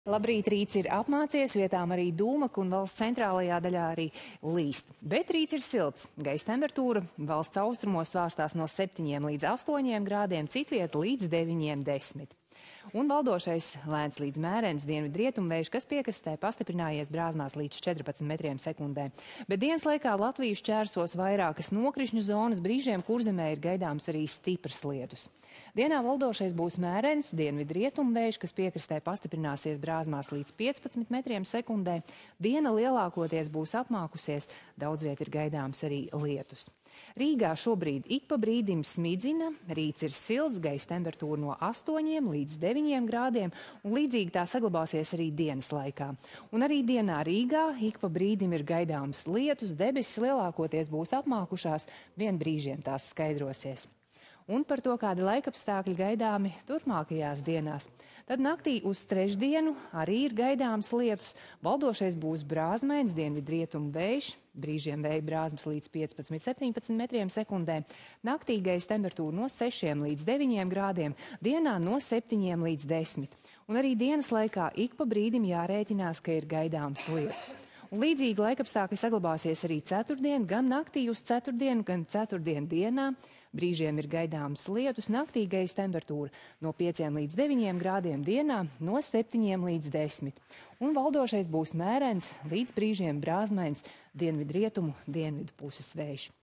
Labrīt, rīts ir apmācies, vietām arī dūmaka un valsts centrālajā daļā arī līst. Bet rīts ir silts. Gaisa temperatūra valsts austrumos svārstās no 7 līdz 8 grādiem, citvieta līdz 9–10. Un valdošais lēns līdz mērens dienvidrietumvējš, kas piekrastē pastiprinājies brāzmās līdz 14 metriem sekundē. Bet dienas laikā Latviju šķērsos vairākas nokrišņu zonas, brīžiem Kurzemē ir gaidāms arī stiprs lietus. Dienā valdošais būs mērens dienvidrietumvējš, kas piekrastē pastiprināsies brāzmās līdz 15 metriem sekundē. Diena lielākoties būs apmākusies, daudz viet ir gaidāms arī lietus. Rīgā šobrīd ik pa brīdim smidzina, rīts ir silts, gaisa temperatūra no 8 līdz 9 grādiem, un līdzīgi tā saglabāsies arī dienas laikā. Un arī dienā Rīgā ik pa brīdim ir gaidāms lietus, debesis lielākoties būs apmākušās, vien brīžiem tās skaidrosies. Un par to, kādi laikapstākļi gaidāmi turpmākajās dienās. Tad naktī uz trešdienu arī ir gaidāms lietus. Valdošais būs brāzmains dienvidrietumu vējš, brīžiem vēja brāzmas līdz 15–17 metriem sekundē. Naktī gaisa temperatūra no 6 līdz 9 grādiem, dienā no 7 līdz 10. Un arī dienas laikā ik pa brīdim jārēķinās, ka ir gaidāms lietus. Un līdzīgi laikapstākļi saglabāsies arī ceturtdien, gan naktī uz ceturtdienu, gan ceturtdien dienā. Brīžiem ir gaidāms lietus, naktī gaisa temperatūra no 5 līdz 9 grādiem, dienā no 7 līdz 10. Un valdošais būs mērens, līdz brīžiem brāzmains dienvidrietumu dienvidu puses vējš.